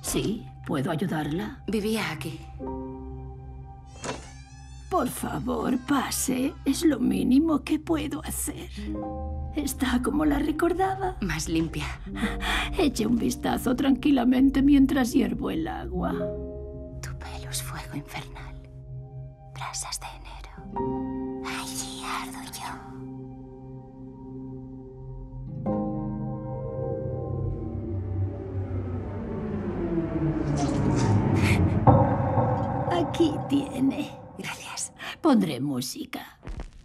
Sí, ¿puedo ayudarla? Vivía aquí. Por favor, pase. Es lo mínimo que puedo hacer. ¿Está como la recordaba? Más limpia. Eche un vistazo tranquilamente mientras hiervo el agua. Tu pelo es fuego infernal. Brasas de enero. Allí ardo yo. Aquí tiene. Gracias. Pondré música.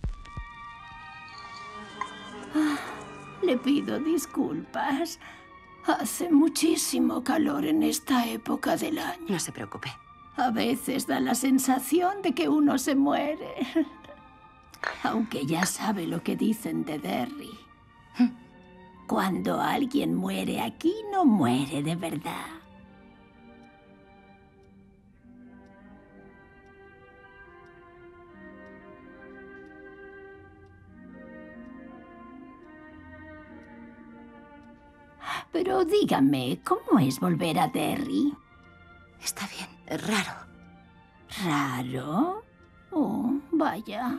Le pido disculpas. Hace muchísimo calor en esta época del año. No se preocupe. A veces da la sensación de que uno se muere. Aunque ya sabe lo que dicen de Derry. Cuando alguien muere aquí, no muere de verdad. Pero dígame, ¿cómo es volver a Derry? Está bien. Es raro. ¿Raro? Oh, vaya.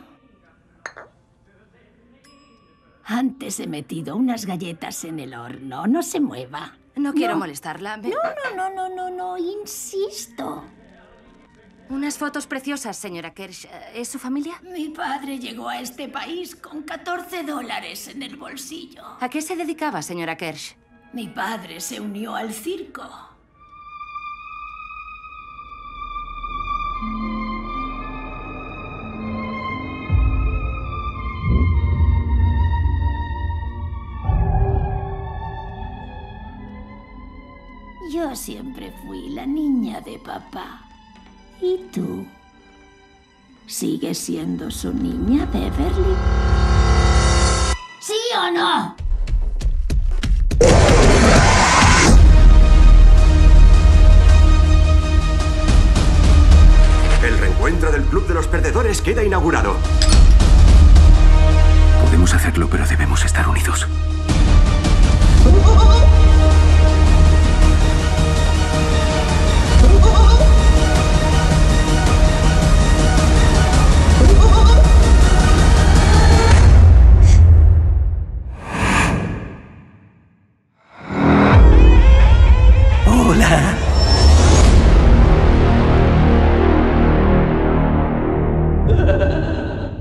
Antes he metido unas galletas en el horno. No se mueva. No quiero molestarla. No, insisto. Unas fotos preciosas, señora Kersh. ¿Es su familia? Mi padre llegó a este país con $14 en el bolsillo. ¿A qué se dedicaba, señora Kersh? Mi padre se unió al circo. Yo siempre fui la niña de papá. ¿Y tú? ¿Sigues siendo su niña, Beverly? ¿Sí o no? El reencuentro del Club de los Perdedores queda inaugurado. Podemos hacerlo, pero debemos estar unidos.